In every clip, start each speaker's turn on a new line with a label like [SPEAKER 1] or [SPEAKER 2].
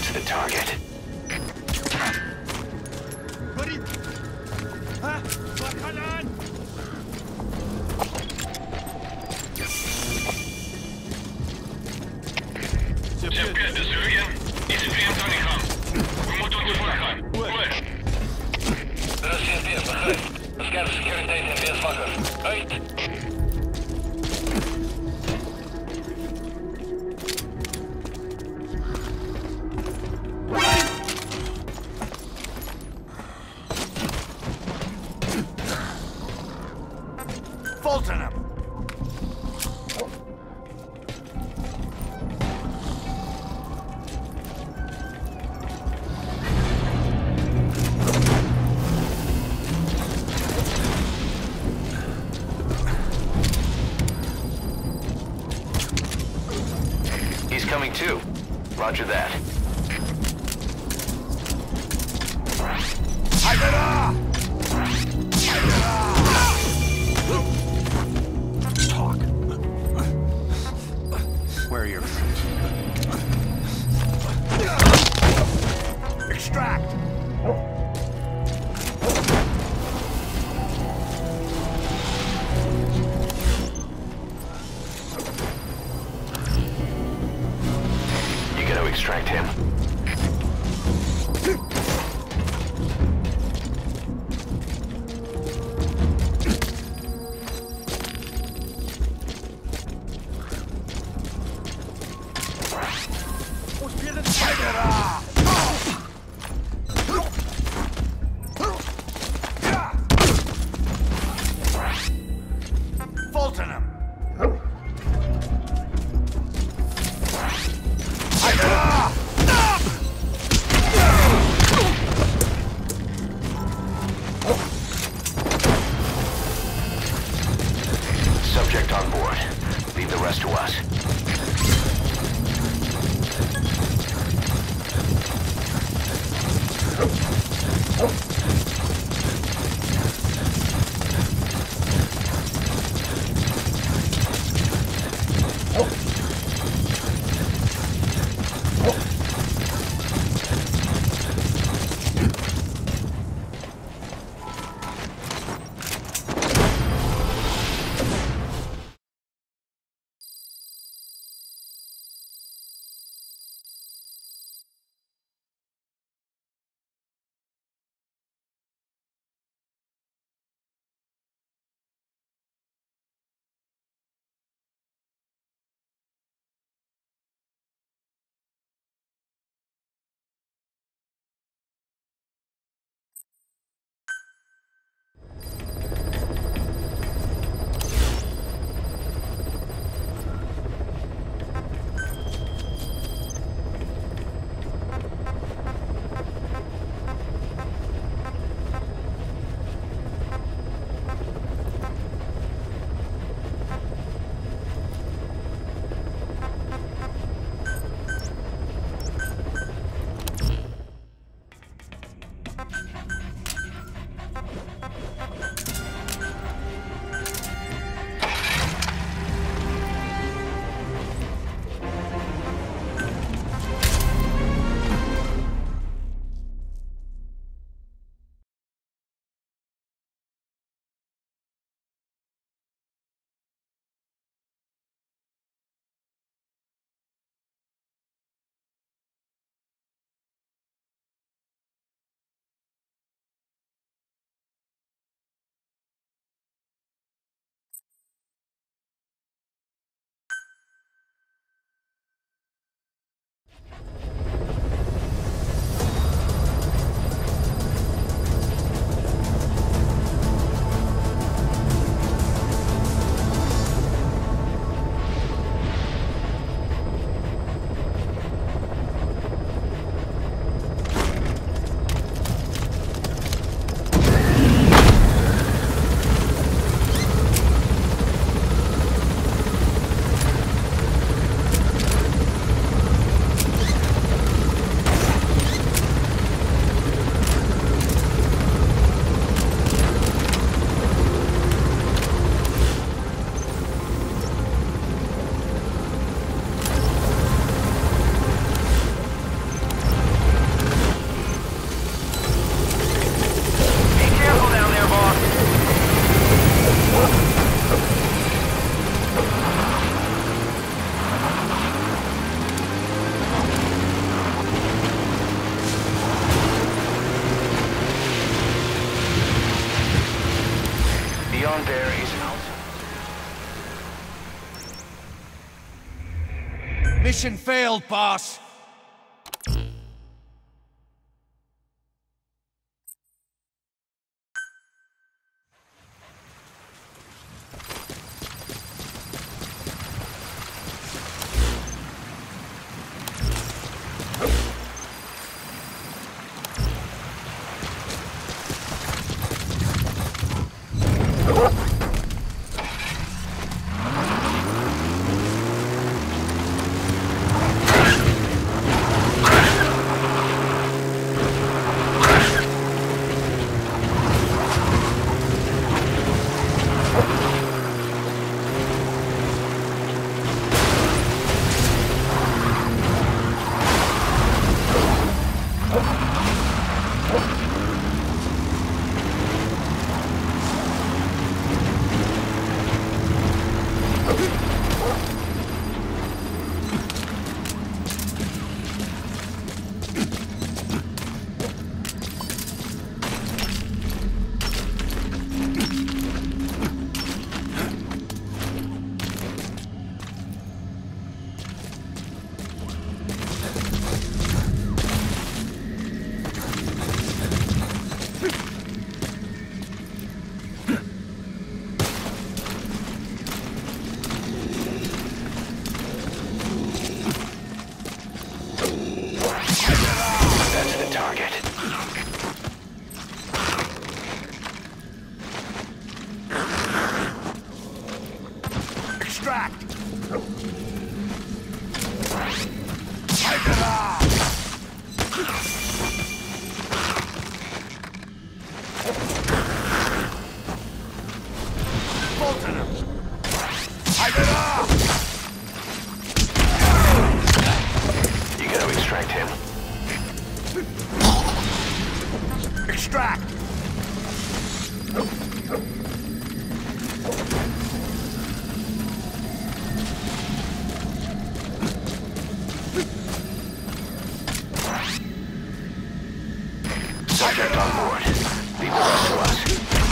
[SPEAKER 1] That's the target.
[SPEAKER 2] Все 5 до Сюрген. И Сюрген Тонихан. We moeten ons voorgaan. Goed.
[SPEAKER 3] Er is CSP's begin. Bescherm securiteit en weersvakkers. Uit!
[SPEAKER 4] Fulton him!
[SPEAKER 1] He's coming too. Roger that.
[SPEAKER 4] Talk. Where are your friends? Extract!
[SPEAKER 1] You gotta extract him.
[SPEAKER 4] Fulton him!
[SPEAKER 1] Subject on board. Leave the rest to us.
[SPEAKER 4] Mission failed, boss.
[SPEAKER 1] That's the target.
[SPEAKER 4] Extract! Take it off! Fulton him! Take it off!
[SPEAKER 1] You gotta extract him.
[SPEAKER 4] Extract!
[SPEAKER 1] Subject on board. Leave the rest to us.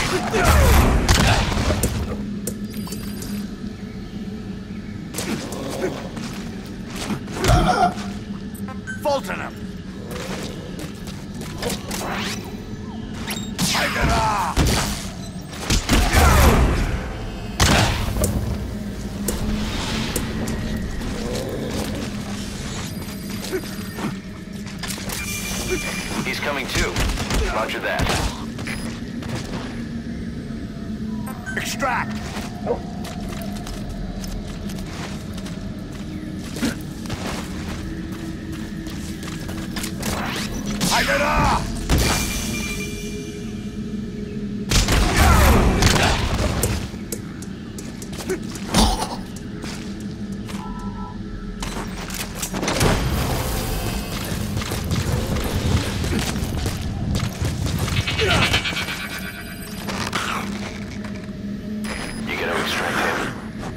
[SPEAKER 4] Fulton him! Take it off!
[SPEAKER 1] He's coming too. Roger that.
[SPEAKER 4] Extract! Take it off!
[SPEAKER 1] You gotta extract him.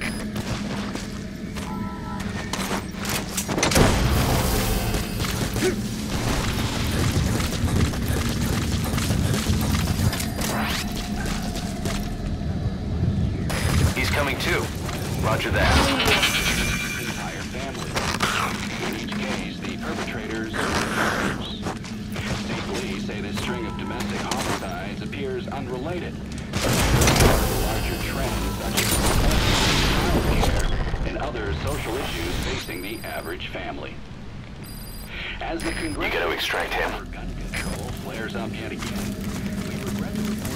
[SPEAKER 1] He's coming too. Roger that.
[SPEAKER 5] Entire family. In each case, the perpetrators are murderers. State police say this string of domestic homicides appears unrelated. Larger trends such as child care and other social issues facing the average family. As the
[SPEAKER 1] You gotta extract him.
[SPEAKER 5] for gun control flares up yet again, we regret to report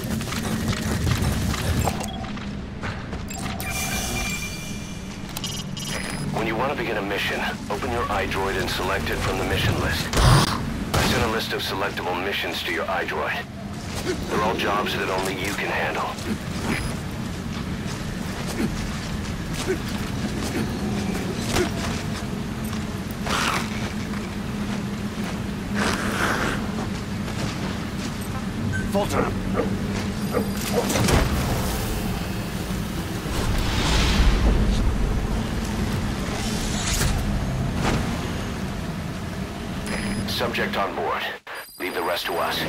[SPEAKER 1] When you want to begin a mission, open your iDroid and select it from the mission list. I sent a list of selectable missions to your iDroid. They're all jobs that only you can handle.
[SPEAKER 4] Fulton!
[SPEAKER 1] Subject on board. Leave the rest to us.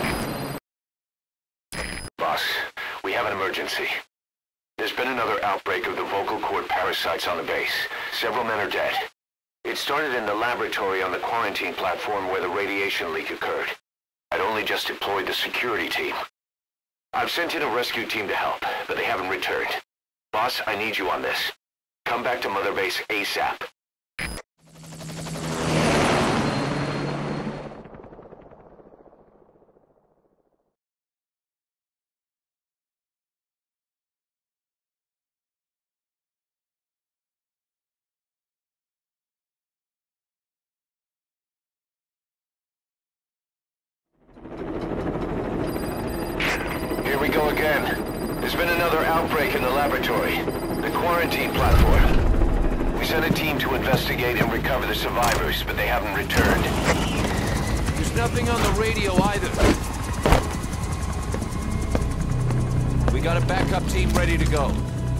[SPEAKER 1] Boss, we have an emergency. There's been another outbreak of the vocal cord parasites on the base. Several men are dead. It started in the laboratory on the quarantine platform where the radiation leak occurred. I'd only just deployed the security team. I've sent in a rescue team to help, but they haven't returned. Boss, I need you on this. Come back to Mother Base ASAP. Here we go again. There's been another outbreak in the laboratory. The quarantine platform. We sent a team to investigate and recover the survivors, but they haven't returned.
[SPEAKER 6] There's nothing on the radio either. We got a backup team ready to go.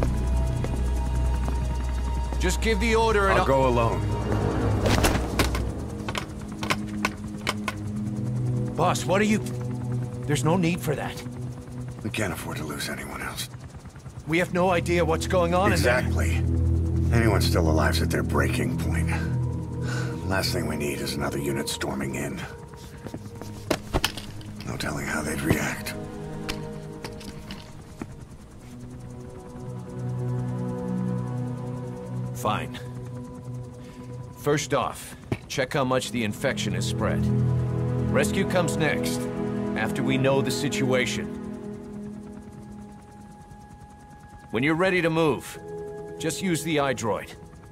[SPEAKER 6] Just give the order and
[SPEAKER 4] I'll go alone.
[SPEAKER 6] Boss, what are you... There's no need for that.
[SPEAKER 4] We can't afford to lose anyone else.
[SPEAKER 6] We have no idea what's going on in there.
[SPEAKER 4] Exactly. Anyone still alive's at their breaking point. Last thing we need is another unit storming in. No telling how they'd react.
[SPEAKER 6] Fine. First off, check how much the infection has spread. Rescue comes next, after we know the situation. When you're ready to move, just use the iDroid.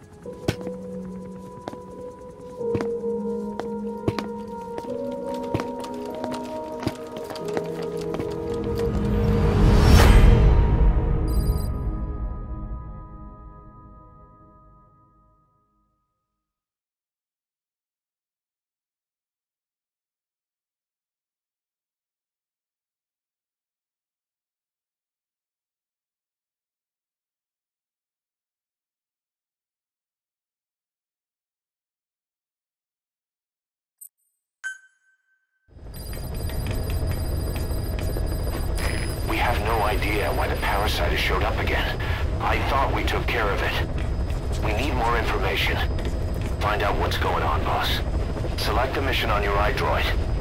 [SPEAKER 1] We have no idea why the parasite has showed up again. I thought we took care of it. We need more information. Find out what's going on, boss. Select the mission on your iDroid.